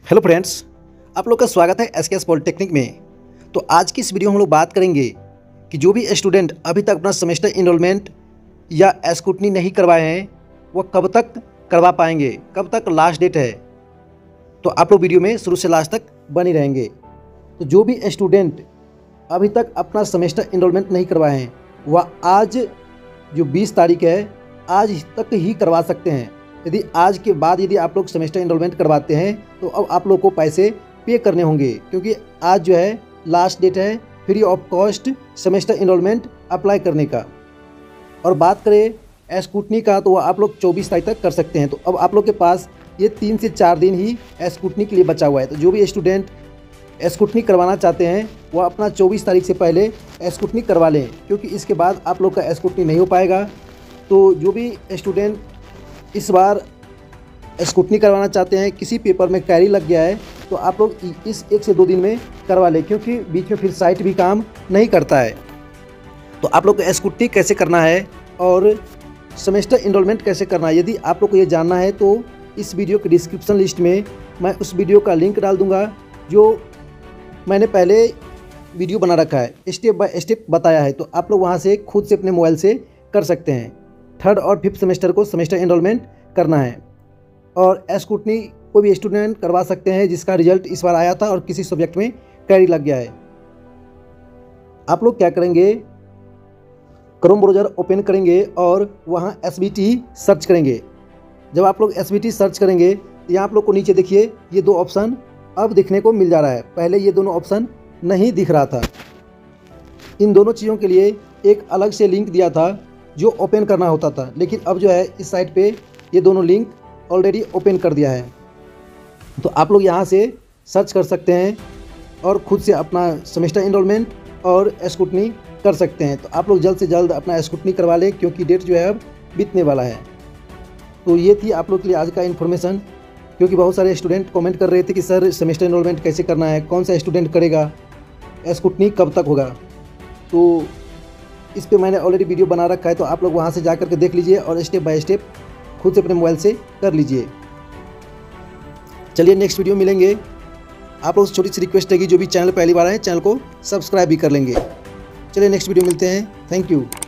Hello friends, आप लोग का स्वागत है एसकेएस पॉलिटेक्निक में। तो आज की इस वीडियो में हम लोग बात करेंगे कि जो भी स्टूडेंट अभी तक अपना सेमेस्टर इनरोलमेंट या स्क्रूटनी नहीं करवाए हैं वो कब तक करवा पाएंगे, कब तक लास्ट डेट है। तो आप लोग वीडियो में शुरू से लास्ट तक बने रहेंगे। तो जो भी स्टूडेंट अभी तक अपना सेमेस्टर इनरोलमेंट नहीं करवाए हैं वह आज जो 20 तारीख है आज तक ही करवा सकते हैं। यदि आज के बाद यदि आप लोग सेमेस्टर इनरोलमेंट करवाते हैं तो अब आप लोग को पैसे पे करने होंगे, क्योंकि आज जो है लास्ट डेट है free of cost semester enrolment apply करने का। और बात करें स्क्रूटनी का तो आप लोग 24 तारीख तक कर सकते हैं। तो अब आप लोग के पास ये 3 से 4 दिन ही स्क्रूटनी के लिए बचा हुआ है। तो जो भी स्टूडेंट स्क्रूटनी करवाना चाहते हैं वह अपना 24 तारीख से पहले स्क्रूटनी करवा लें, क्योंकि इसके बाद आप लोग का स्क्रूटनी नहीं हो पाएगा। तो जो भी स्टूडेंट इस बार स्क्रूटनी करवाना चाहते हैं, किसी पेपर में कैरी लग गया है, तो आप लोग इस 1 से 2 दिन में करवा लें, क्योंकि बीच में फिर साइट भी काम नहीं करता है। तो आप लोग को स्क्रूटनी कैसे करना है और सेमेस्टर इनरोलमेंट कैसे करना है, यदि आप लोग को ये जानना है तो इस वीडियो के डिस्क्रिप्शन लिस्ट में मैं उस वीडियो का लिंक डाल दूँगा जो मैंने पहले वीडियो बना रखा है, स्टेप बाय स्टेप बताया है। तो आप लोग वहाँ से खुद से अपने मोबाइल से कर सकते हैं। 3rd और 5th सेमेस्टर को सेमेस्टर इनरोलमेंट करना है और स्क्रूटनी कोई भी स्टूडेंट करवा सकते हैं जिसका रिजल्ट इस बार आया था और किसी सब्जेक्ट में कैरी लग गया है। आप लोग क्या करेंगे, क्रोम ब्राउज़र ओपन करेंगे और वहाँ SBT सर्च करेंगे। जब आप लोग SBT सर्च करेंगे तो यहाँ आप लोग को नीचे देखिए ये 2 ऑप्शन अब दिखने को मिल जा रहा है। पहले ये दोनों ऑप्शन नहीं दिख रहा था। इन दोनों चीज़ों के लिए एक अलग से लिंक दिया था जो ओपन करना होता था, लेकिन अब जो है इस साइट पे ये दोनों लिंक ऑलरेडी ओपन कर दिया है। तो आप लोग यहाँ से सर्च कर सकते हैं और खुद से अपना सेमेस्टर इनरोलमेंट और स्क्रूटनी कर सकते हैं। तो आप लोग जल्द से जल्द अपना स्क्रूटनी करवा लें, क्योंकि डेट जो है अब बीतने वाला है। तो ये थी आप लोग के लिए आज का इन्फॉर्मेशन, क्योंकि बहुत सारे स्टूडेंट कमेंट कर रहे थे कि सर सेमेस्टर इनरोलमेंट कैसे करना है, कौन सा स्टूडेंट करेगा, स्क्रूटनी कब तक होगा। तो इस पे मैंने ऑलरेडी वीडियो बना रखा है, तो आप लोग वहाँ से जा करके देख लीजिए और स्टेप बाय स्टेप खुद से अपने मोबाइल से कर लीजिए। चलिए नेक्स्ट वीडियो मिलेंगे। आप लोग छोटी सी रिक्वेस्ट रहेगी, जो भी चैनल पहली बार आए चैनल को सब्सक्राइब भी कर लेंगे। चलिए नेक्स्ट वीडियो मिलते हैं। Thank you.